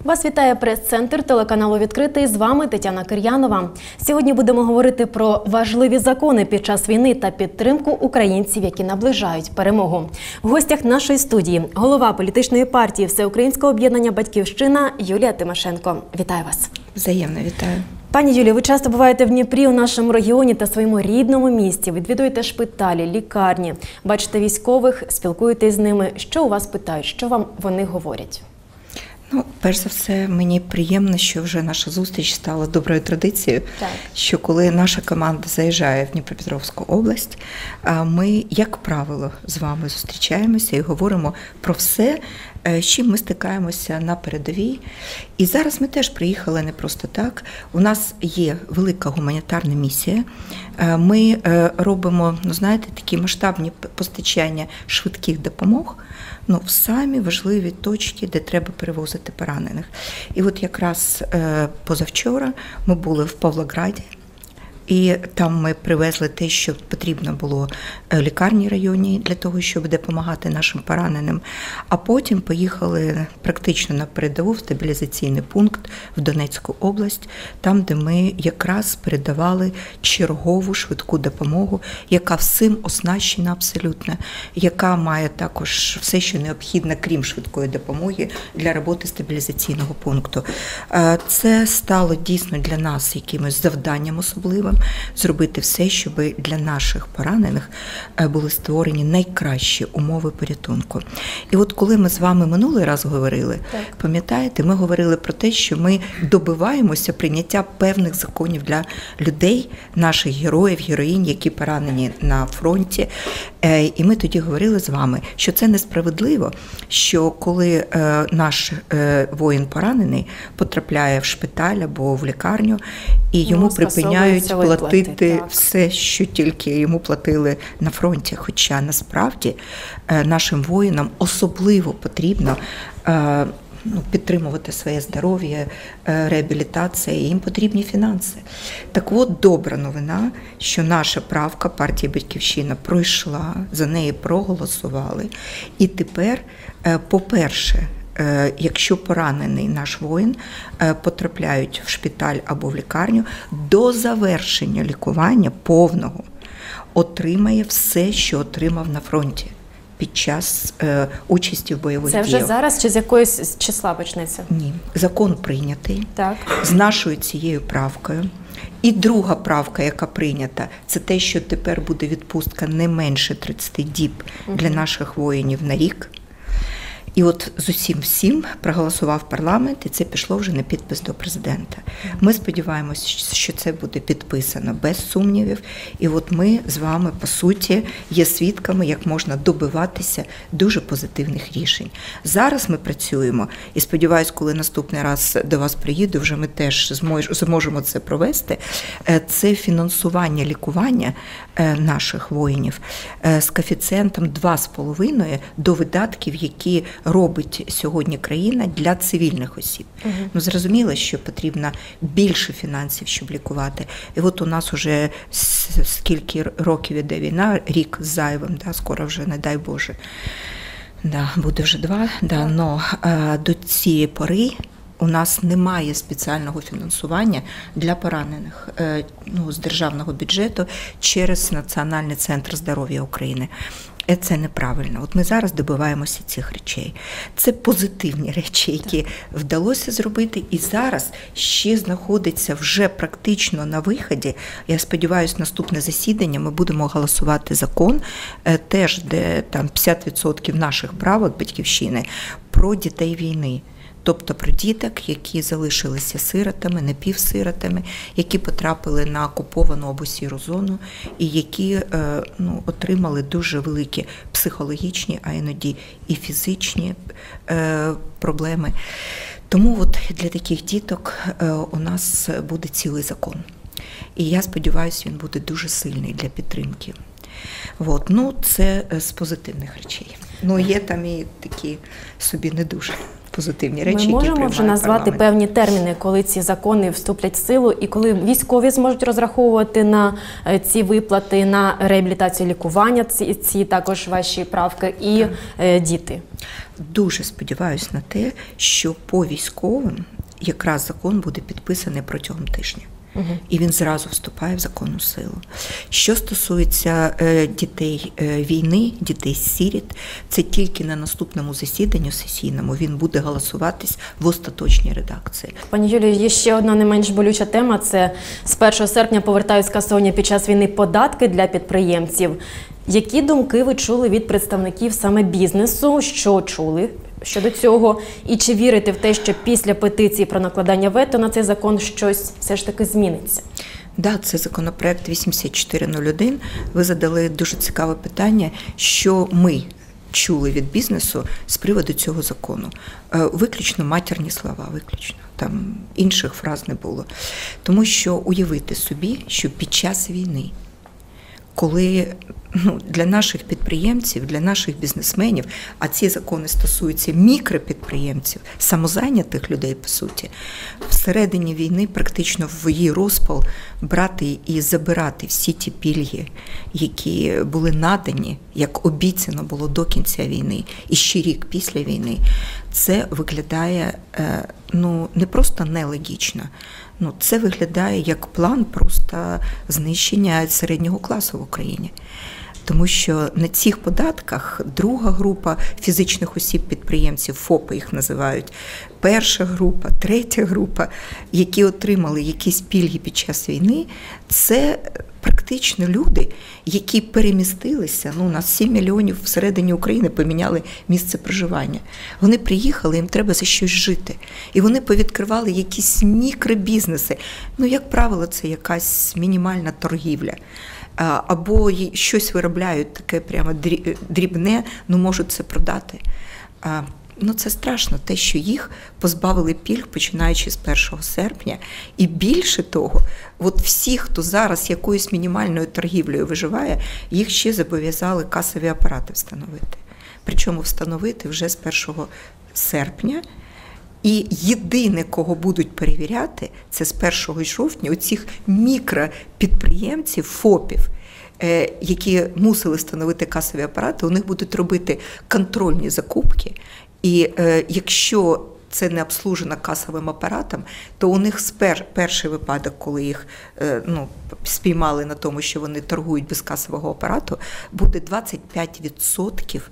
Вас вітає прес-центр телеканалу «Відкритий». З вами Тетяна Кир'янова. Сьогодні будемо говорити про важливі закони під час війни та підтримку українців, які наближають перемогу. В гостях нашої студії голова політичної партії Всеукраїнського об'єднання «Батьківщина» Юлія Тимошенко. Вітаю вас. Взаємно вітаю. Пані Юлію, ви часто буваєте в Дніпрі, у нашому регіоні та своєму рідному місті. Відвідуєте шпиталі, лікарні, бачите військових, спілкуєтесь з ними. Що у вас питають, що вам вони говорять? Перш за все, мені приємно, що вже наша зустріч стала доброю традицією, що коли наша команда заїжджає в Дніпропетровську область, ми, як правило, з вами зустрічаємося і говоримо про все, з чим ми стикаємося на передовій. І зараз ми теж приїхали не просто так. У нас є велика гуманітарна місія. Ми робимо, такі масштабні постачання швидких допомог, в самі важливі точки, де треба перевозити поранених. І от якраз позавчора ми були в Павлограді, і там ми привезли те, що потрібно було лікарні районній для того, щоб допомагати нашим пораненим. А потім поїхали практично на передову в стабілізаційний пункт в Донецьку область, там, де ми якраз передавали чергову швидку допомогу, яка всім оснащена абсолютно, яка має також все, що необхідно, крім швидкої допомоги, для роботи стабілізаційного пункту. Це стало дійсно для нас якимось завданням особливим, зробити все, щоб для наших поранених були створені найкращі умови порятунку. І от коли ми з вами минулий раз говорили, пам'ятаєте, ми говорили про те, що ми добиваємося прийняття певних законів для людей, наших героїв, героїнь, які поранені на фронті. І ми тоді говорили з вами, що це несправедливо, що коли наш воїн поранений потрапляє в шпиталь або в лікарню, і йому припиняють платити все, що тільки йому платили на фронті. Хоча насправді нашим воїнам особливо потрібно підтримувати своє здоров'я, реабілітація, їм потрібні фінанси. Так от, добра новина, що наша правка партії «Батьківщина» пройшла, за неї проголосували. І тепер, по-перше, якщо поранений наш воїн потрапляють в шпиталь або в лікарню, до завершення лікування повного отримає все, що отримав на фронті під час участі в бойових діях. Це вже зараз чи з якоїсь числа почнеться? Ні. Закон прийнятий з нашою цією правкою. І друга правка, яка прийнята, це те, що тепер буде відпустка не менше 30 діб для наших воїнів на рік. І от з усім всім проголосував парламент, і це пішло вже на підпис до президента. Ми сподіваємося, що це буде підписано без сумнівів. І от ми з вами, по суті, є свідками, як можна добиватися дуже позитивних рішень. Зараз ми працюємо, і сподіваюся, коли наступний раз до вас приїду, вже ми теж зможемо це провести. Це фінансування лікування наших воїнів з коефіцієнтом 2,5 до видатків, які робить сьогодні країна для цивільних осіб. Зрозуміло, що потрібно більше фінансів, щоб лікувати. І от у нас вже скільки років іде війна, рік з зайвим, скоро вже, не дай Боже, буде вже 2, но до цієї пори у нас немає спеціального фінансування для поранених з державного бюджету через Національний центр здоров'я України. Це неправильно. От ми зараз добиваємося цих речей. Це позитивні речі, які вдалося зробити, і зараз ще знаходиться вже практично на виході. Я сподіваюся, наступне засідання ми будемо голосувати закон, теж де там 50% наших правок «Батьківщини» про дітей війни. Тобто про діток, які залишилися сиротами, напівсиротами, які потрапили на окуповану або сіру зону і які отримали дуже великі психологічні, а іноді і фізичні проблеми. Тому от для таких діток у нас буде цілий закон. І я сподіваюся, він буде дуже сильний для підтримки. Це з позитивних речей. Є там і такі собі не дуже. позитивні речі, Ми які можемо приймає вже назвати парламент. певні терміни, коли ці закони вступлять в силу і коли військові зможуть розраховувати на ці виплати, на реабілітацію, лікування, ці також ваші правки, і діти? Дуже сподіваюся на те, що по військовим якраз закон буде підписаний протягом тижня. І він зразу вступає в законну силу. Що стосується дітей війни, дітей-сиріт, це тільки на наступному засіданні сесійному він буде голосуватись в остаточній редакції. Пані Юлію, є ще одна не менш болюча тема. Це з 1 серпня повертають скасовані під час війни податки для підприємців. Які думки ви чули від представників саме бізнесу? Що чули щодо цього? І чи вірите в те, що після петиції про накладання вето на цей закон щось все ж таки зміниться? Да, це законопроект 8401. Ви задали дуже цікаве питання, що ми чули від бізнесу з приводу цього закону. Виключно матірні слова, виключно. Там інших фраз не було. Тому що уявити собі, що під час війни, коли для наших підприємців, для наших бізнесменів, а ці закони стосуються мікропідприємців, самозайнятих людей, по суті, всередині війни практично в її розпал брати і забирати всі ті пільги, які були надані, як обіцяно було до кінця війни, і ще рік після війни, це виглядає не просто нелогічно, це виглядає як план просто знищення середнього класу в Україні. Тому що на цих податках друга група фізичних осіб-підприємців, ФОПи їх називають, перша група, третя група, які отримали якісь пільги під час війни, це практично люди, які перемістилися, у нас 7 мільйонів всередині України поміняли місце проживання. Вони приїхали, їм треба за щось жити. І вони повідкривали якісь мікробізнеси. Як правило, це якась мінімальна торгівля. Або щось виробляють таке прямо дрібне, можуть це продати. Це страшно, те, що їх позбавили пільг, починаючи з 1 серпня. І більше того, всі, хто зараз якоюсь мінімальною торгівлею виживає, їх ще зобов'язали касові апарати встановити. Причому встановити вже з 1 серпня. І єдине, кого будуть перевіряти, це з 1 жовтня оцих мікропідприємців, ФОПів, які мусили встановити касові апарати, у них будуть робити контрольні закупки. І якщо це не обслужено касовим апаратом, то у них перший випадок, коли їх спіймали на тому, що вони торгують без касового апарату, буде 25%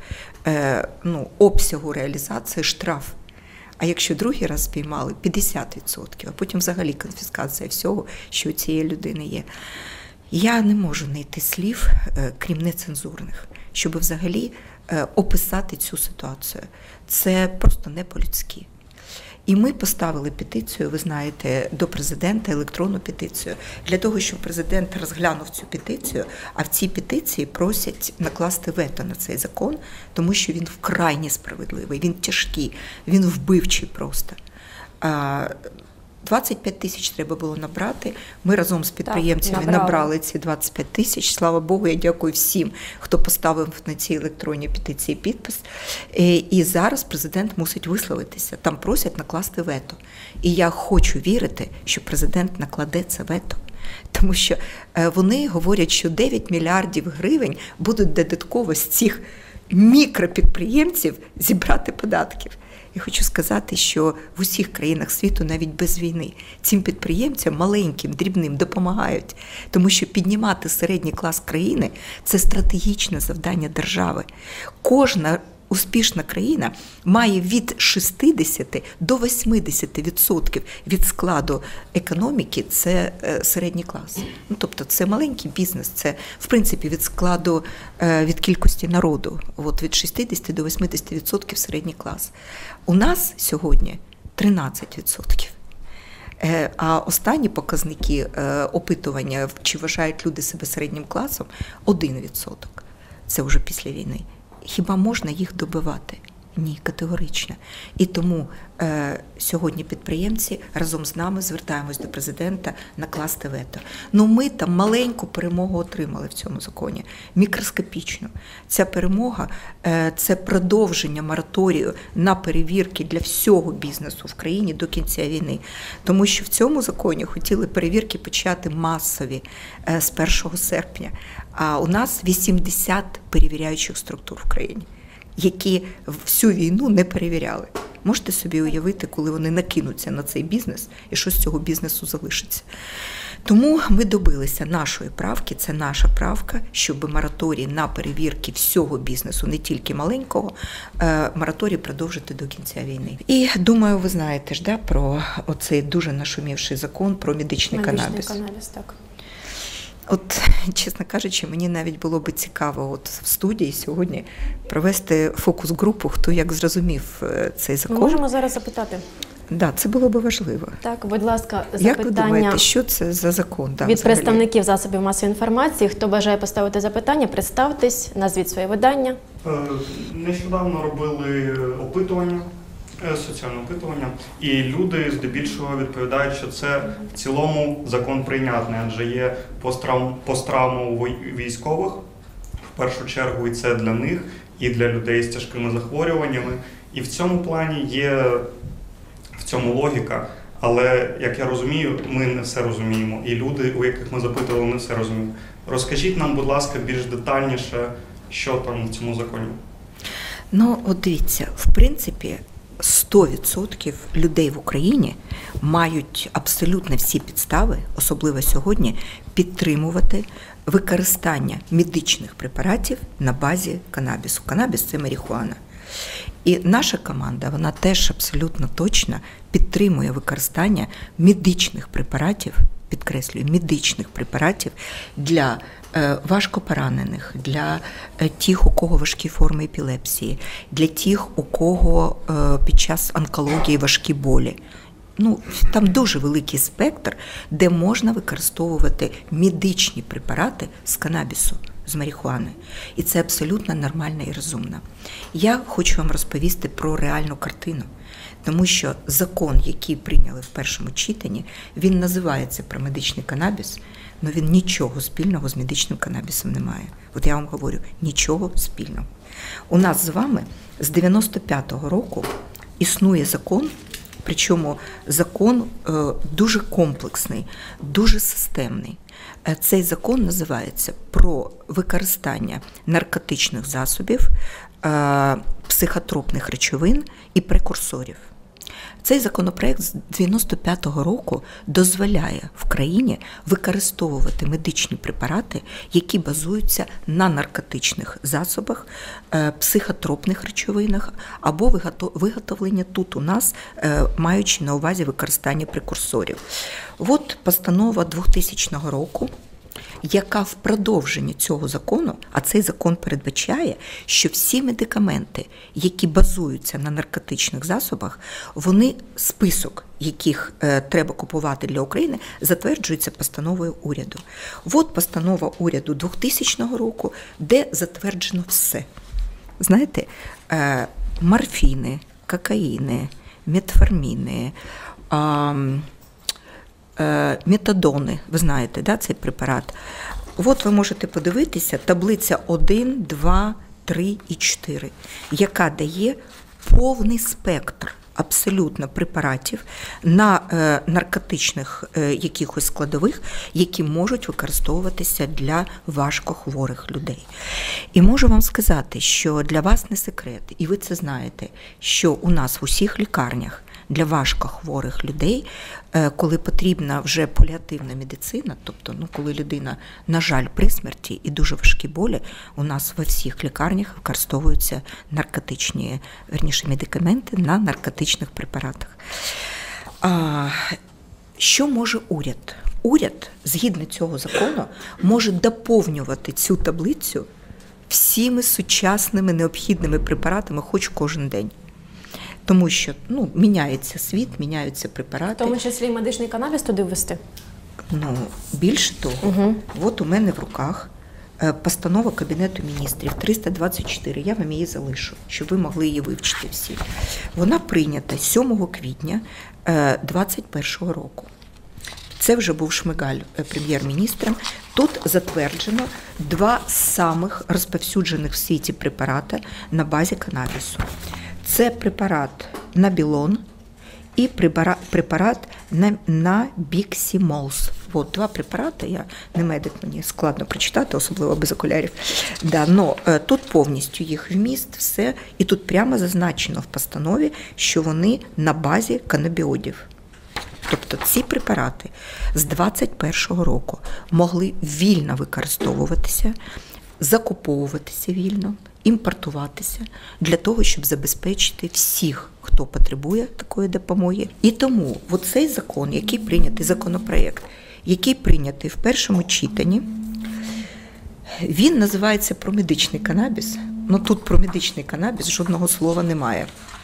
обсягу реалізації штраф. А якщо другий раз спіймали, 50%, а потім взагалі конфіскація всього, що у цієї людини є. Я не можу знайти слів, крім нецензурних, щоб взагалі описати цю ситуацію. Це просто не по-людськи. І ми поставили петицію, ви знаєте, до президента, електронну петицію, для того, щоб президент розглянув цю петицію, а в цій петиції просять накласти вето на цей закон, тому що він вкрай несправедливий, він тяжкий, він вбивчий просто. 25 тисяч треба було набрати. Ми разом з підприємцями набрали ці 25 тисяч. Слава Богу, я дякую всім, хто поставив на цій електронній петиції підпис. І зараз президент мусить висловитися. Там просять накласти вето. І я хочу вірити, що президент накладе це вето. Тому що вони говорять, що 9 мільярдів гривень будуть додатково з цих мікропідприємців зібрати податків. Я хочу сказати, що в усіх країнах світу, навіть без війни, цим підприємцям, маленьким, дрібним, допомагають. Тому що піднімати середній клас країни – це стратегічне завдання держави. Кожна успішна країна має від 60 до 80% від складу економіки – це середній клас. Тобто це маленький бізнес, це, в принципі, від складу, від кількості народу. Від 60 до 80% середній клас. У нас сьогодні 13%. А останні показники опитування, чи вважають люди себе середнім класом, 1%. Це вже після війни. Хіба можна їх добивати? Ні, категорично. І тому сьогодні підприємці разом з нами звертаємось до президента накласти вето. Ну ми там маленьку перемогу отримали в цьому законі, мікроскопічну. Ця перемога – це продовження мораторію на перевірки для всього бізнесу в країні до кінця війни. Тому що в цьому законі хотіли перевірки почати масові з 1 серпня. А у нас 80 перевіряючих структур в країні, які всю війну не перевіряли. Можете собі уявити, коли вони накинуться на цей бізнес і що з цього бізнесу залишиться. Тому ми добилися нашої правки, це наша правка, щоб мораторій на перевірки всього бізнесу, не тільки маленького, мораторій продовжити до кінця війни. І думаю, ви знаєте ж, про оцей дуже нашумівший закон про медичний канабіс. Медичний канабіс, так. От, чесно кажучи, мені навіть було би цікаво от в студії сьогодні провести фокус-групу, хто як зрозумів цей закон. Ми можемо зараз запитати. Да, це було б важливо. Так, будь ласка, запитання. Як ви думаєте, що це за закон? Да, від взагалі? представників засобів масової інформації. Хто бажає поставити запитання, представтесь, назвіть своє видання. Нещодавно робили опитування, соціальне опитування, і люди здебільшого відповідають, що це в цілому закон прийнятний, адже є посттравма у військових, в першу чергу, і це для них, і для людей з тяжкими захворюваннями. І в цьому плані є в цьому логіка, але, як я розумію, ми не все розуміємо, і люди, у яких ми запитували, не все розуміють. Розкажіть нам, будь ласка, більш детальніше, що там в цьому законі. Ну, от дивіться, в принципі, 100% людей в Україні мають абсолютно всі підстави, особливо сьогодні, підтримувати використання медичних препаратів на базі канабісу. Канабіс – це марихуана. І наша команда, вона теж абсолютно точно підтримує використання медичних препаратів, підкреслюю, медичних препаратів для важкопоранених, для тих, у кого важкі форми епілепсії, для тих, у кого під час онкології важкі болі. Ну, там дуже великий спектр, де можна використовувати медичні препарати з канабісу, з марихуани. І це абсолютно нормально і розумно. Я хочу вам розповісти про реальну картину, тому що закон, який прийняли в першому читанні, він називається про медичний канабіс, але він нічого спільного з медичним канабісом не має. От я вам говорю, нічого спільного. У нас з вами з 95-го року існує закон, причому закон дуже комплексний, дуже системний. Цей закон називається «Про використання наркотичних засобів, психотропних речовин і прекурсорів». Цей законопроект з 95-го року дозволяє в країні використовувати медичні препарати, які базуються на наркотичних засобах, психотропних речовинах або виготовлення тут у нас, маючи на увазі використання прекурсорів. От постанова 2000 року, яка в продовженні цього закону, а цей закон передбачає, що всі медикаменти, які базуються на наркотичних засобах, вони, список яких треба купувати для України, затверджується постановою уряду. От постанова уряду 2000 року, де затверджено все. Знаєте, морфіни, кокаїни, метформіни, метадони, ви знаєте, да, цей препарат. От ви можете подивитися, таблиця 1, 2, 3 і 4, яка дає повний спектр абсолютно препаратів на наркотичних якихось складових, які можуть використовуватися для важкохворих людей. І можу вам сказати, що для вас не секрет, і ви це знаєте, що у нас в усіх лікарнях для важкохворих людей, коли потрібна вже паліативна медицина, тобто, коли людина, на жаль, при смерті і дуже важкі болі, у нас во всіх лікарнях використовуються наркотичні, верніше, медикаменти на наркотичних препаратах. Що може уряд? Уряд, згідно цього закону, може доповнювати цю таблицю всіми сучасними необхідними препаратами хоч кожен день. Тому що міняється світ, міняються препарати. В тому числі і медичний канабіс туди ввести? Більше того, от у мене в руках постанова Кабінету міністрів 324, я вам її залишу, щоб ви могли її вивчити всі. Вона прийнята 7 квітня 2021 року. Це вже був Шмигаль прем'єр-міністром. Тут затверджено 2 з самих розповсюджених в світі препарати на базі канабісу. Це препарат Набілон і препарат Набіксімолз. От 2 препарати, я не медик, мені складно прочитати, особливо без окулярів. Да, но тут повністю їх вміст, все, і тут прямо зазначено в постанові, що вони на базі канабіодів. Тобто ці препарати з 2021 року могли вільно використовуватися, закуповуватися вільно, імпортуватися для того, щоб забезпечити всіх, хто потребує такої допомоги. І тому цей закон, який прийнятий, законопроєкт, який прийнятий в першому читанні, він називається про медичний канабіс. Ну тут про медичний канабіс жодного слова немає.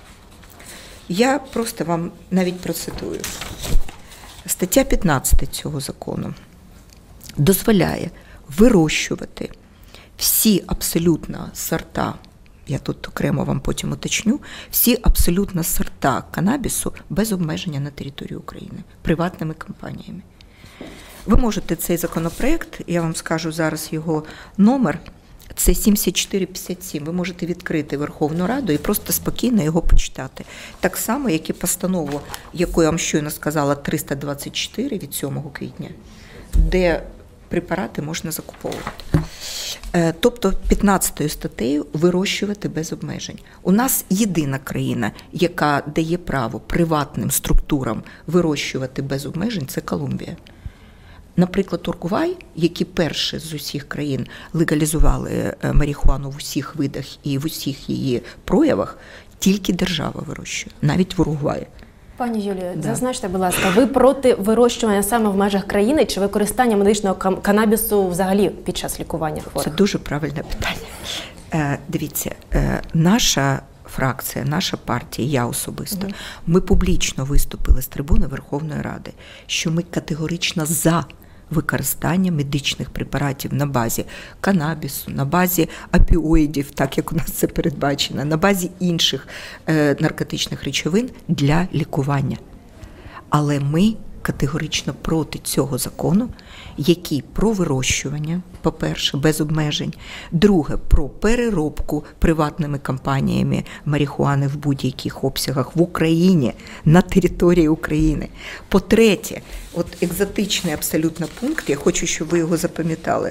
Я просто вам навіть процитую. Стаття 15 цього закону дозволяє вирощувати всі абсолютно сорта, я тут окремо вам потім уточню, всі абсолютно сорта канабісу без обмеження на території України приватними компаніями. Ви можете цей законопроект, я вам скажу зараз його номер, це 7457. Ви можете відкрити Верховну Раду і просто спокійно його почитати. Так само, як і постанову, яку я вам щойно сказала, 324 від 7 квітня, де препарати можна закуповувати. Тобто 15 статтею вирощувати без обмежень. У нас єдина країна, яка дає право приватним структурам вирощувати без обмежень, це Колумбія. Наприклад, Уругвай, які перші з усіх країн легалізували марихуану в усіх видах і в усіх її проявах, тільки держава вирощує, навіть в Уругваї. Пані Юлію, зазначте, будь ласка, ви проти вирощування саме в межах країни чи використання медичного канабісу взагалі під час лікування хворих? Це дуже правильне питання. Дивіться, наша фракція, наша партія, я особисто, ми публічно виступили з трибуни Верховної Ради, що ми категорично за використання медичних препаратів на базі канабісу, на базі опіоїдів, так як у нас це передбачено, на базі інших наркотичних речовин для лікування. Але ми категорично проти цього закону, який про вирощування, по-перше, без обмежень, друге, про переробку приватними компаніями марихуани в будь-яких обсягах в Україні, на території України. По-третє, екзотичний абсолютно пункт, я хочу, щоб ви його запам'ятали,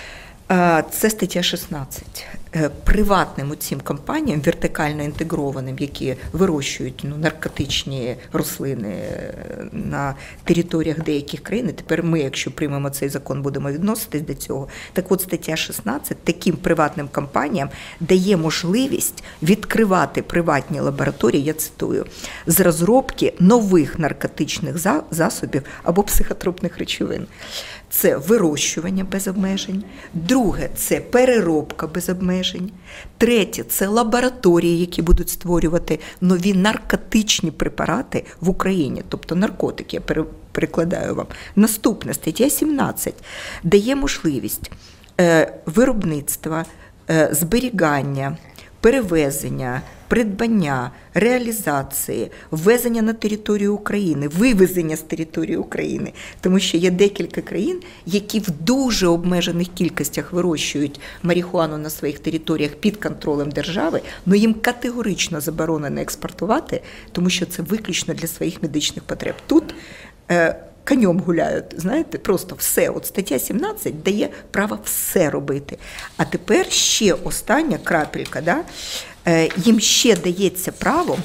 це стаття 16. Приватним цим компаніям, вертикально інтегрованим, які вирощують наркотичні рослини на територіях деяких країн, тепер ми, якщо приймемо цей закон, будемо відноситись до цього. Так от стаття 16 таким приватним компаніям дає можливість відкривати приватні лабораторії, я цитую, з розробки нових наркотичних засобів або психотропних речовин. Це вирощування без обмежень. Друге – це переробка без обмежень. Третє – це лабораторії, які будуть створювати нові наркотичні препарати в Україні, тобто наркотики, я перекладаю вам. Наступне, стаття 17, дає можливість виробництва, зберігання, перевезення, придбання, реалізації, ввезення на територію України, вивезення з території України. Тому що є декілька країн, які в дуже обмежених кількостях вирощують марихуану на своїх територіях під контролем держави, але їм категорично заборонено експортувати, тому що це виключно для своїх медичних потреб. Тут конем гуляють, знаєте, просто все. От стаття 17 дає право все робити. А тепер ще остання крапелька, да? Їм ще дається право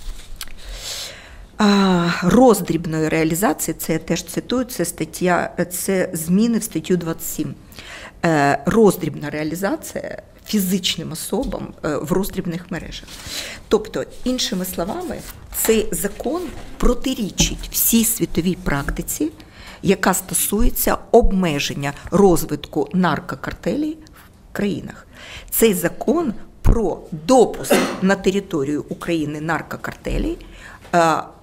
роздрібної реалізації, це я теж цитую, це зміни в статтю 27. Роздрібна реалізація фізичним особам в роздрібних мережах. Тобто, іншими словами, цей закон протирічить всій світовій практиці, яка стосується обмеження розвитку наркокартелів в країнах. Цей закон про допуск на територію України наркокартелів,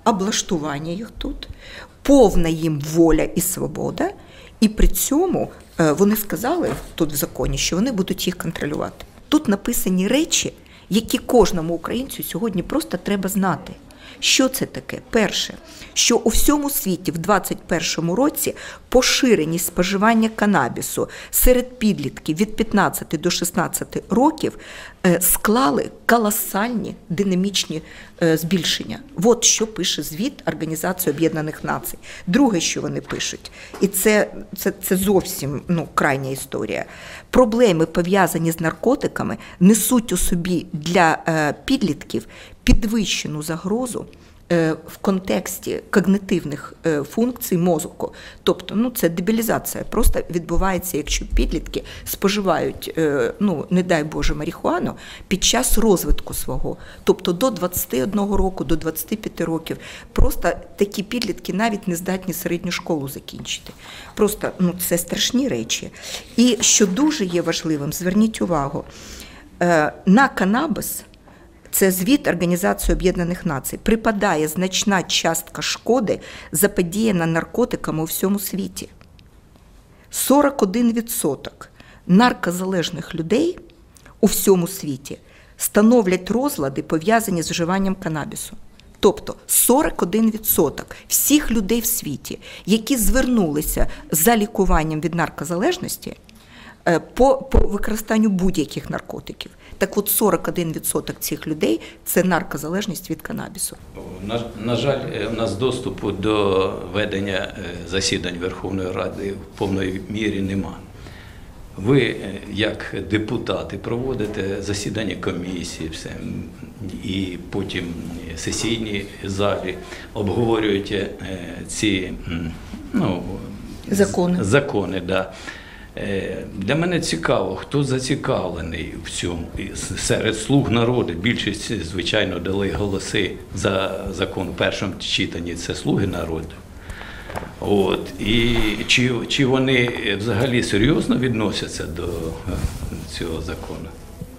облаштування їх тут, повна їм воля і свобода, і при цьому Вони сказали тут в законі, що вони будуть їх контролювати. Тут написані речі, які кожному українцю сьогодні просто треба знати. Що це таке? Перше, що у всьому світі в 2021 році поширеність споживання канабісу серед підлітків від 15 до 16 років склали колосальні динамічні збільшення. От що пише звіт Організації Об'єднаних Націй. Друге, що вони пишуть, і це зовсім крайня історія. Проблеми, пов'язані з наркотиками, несуть у собі для підлітків підвищену загрозу в контексті когнитивних функцій мозку. Тобто, це дебілізація просто відбувається, якщо підлітки споживають, не дай Боже, марихуану під час розвитку свого. Тобто до 21 року, до 25 років. Просто такі підлітки навіть не здатні середню школу закінчити. Просто, це страшні речі. І що дуже є важливим, зверніть увагу, на канабіс, це звіт Організації Об'єднаних Націй, припадає значна частка шкоди, заподіяна наркотиками у всьому світі. 41% наркозалежних людей у всьому світі становлять розлади, пов'язані з вживанням канабісу. Тобто 41% всіх людей в світі, які звернулися за лікуванням від наркозалежності по використанню будь-яких наркотиків. Так от 41% цих людей – це наркозалежність від канабісу. На жаль, у нас доступу до ведення засідань Верховної Ради в повної мірі нема. Ви, як депутати, проводите засідання комісії, все, і потім в сесійній залі обговорюєте ці закони. Да. Для мене цікаво, хто зацікавлений в цьому. Серед слуг народу більшість, звичайно, дали голоси за закон в першому читанні, це слуги народу. І чи вони взагалі серйозно відносяться до цього закону?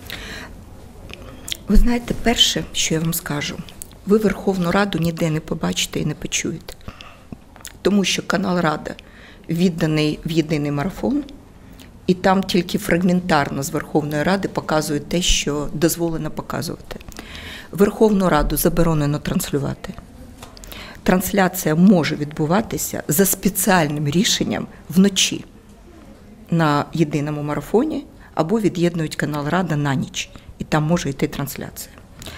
Ви знаєте, перше, що я вам скажу, ви Верховну Раду ніде не побачите і не почуєте. Тому що канал Рада відданий в єдиний марафон, і там тільки фрагментарно з Верховної Ради показують те, що дозволено показувати. Верховну Раду заборонено транслювати. Трансляція може відбуватися за спеціальним рішенням вночі на єдиному марафоні або від'єднують канал Рада на ніч, і там може йти трансляція.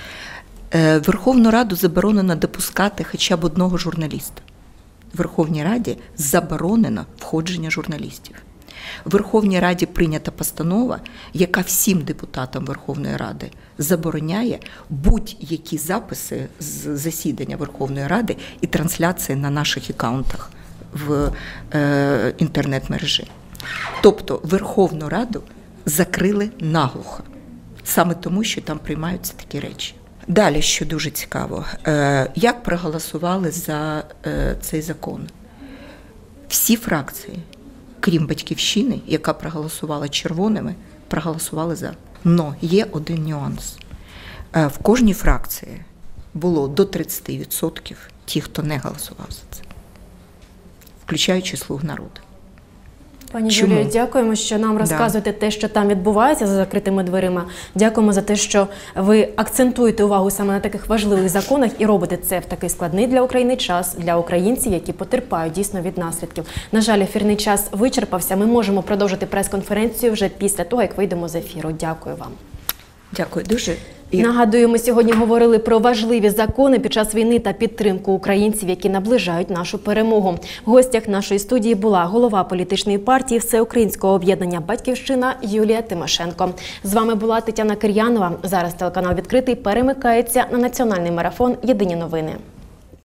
Верховну Раду заборонено допускати хоча б одного журналіста. В Верховній Раді заборонено входження журналістів. В Верховній Раді прийнята постанова, яка всім депутатам Верховної Ради забороняє будь-які записи з засідання Верховної Ради і трансляції на наших акаунтах в інтернет-мережі. Тобто Верховну Раду закрили наглухо, саме тому, що там приймаються такі речі. Далі, що дуже цікаво, як проголосували за цей закон? Всі фракції, крім «Батьківщини», яка проголосувала червоними, проголосували за. Но є один нюанс. В кожній фракції було до 30% ті, хто не голосував за це, включаючи «Слуг народу». Пані Юлію, дякуємо, що нам розказуєте те, що там відбувається за закритими дверима. Дякуємо за те, що ви акцентуєте увагу саме на таких важливих законах і робите це в такий складний для України час, для українців, які потерпають дійсно від наслідків. На жаль, ефірний час вичерпався. Ми можемо продовжити прес-конференцію вже після того, як вийдемо з ефіру. Дякую вам. Дякую дуже. Нагадую, ми сьогодні говорили про важливі закони під час війни та підтримку українців, які наближають нашу перемогу. В гостях нашої студії була голова політичної партії Всеукраїнського об'єднання «Батьківщина» Юлія Тимошенко. З вами була Тетяна Кир'янова. Зараз телеканал «Відкритий» перемикається на національний марафон «Єдині новини».